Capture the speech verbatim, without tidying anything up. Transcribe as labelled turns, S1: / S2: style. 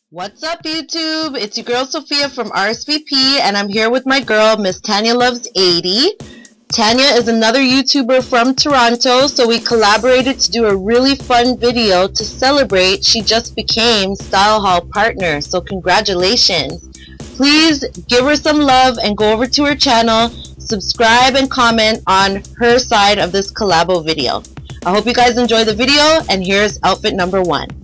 S1: What's up, YouTube? It's your girl Sophia from R S V P, and I'm here with my girl, Miss Tanya Loves eighty. Tanya is another YouTuber from Toronto, so we collaborated to do a really fun video to celebrate she just became Style Hall partner, so congratulations. Please give her some love and go over to her channel, subscribe and comment on her side of this collabo video. I hope you guys enjoy the video, and here's outfit number one.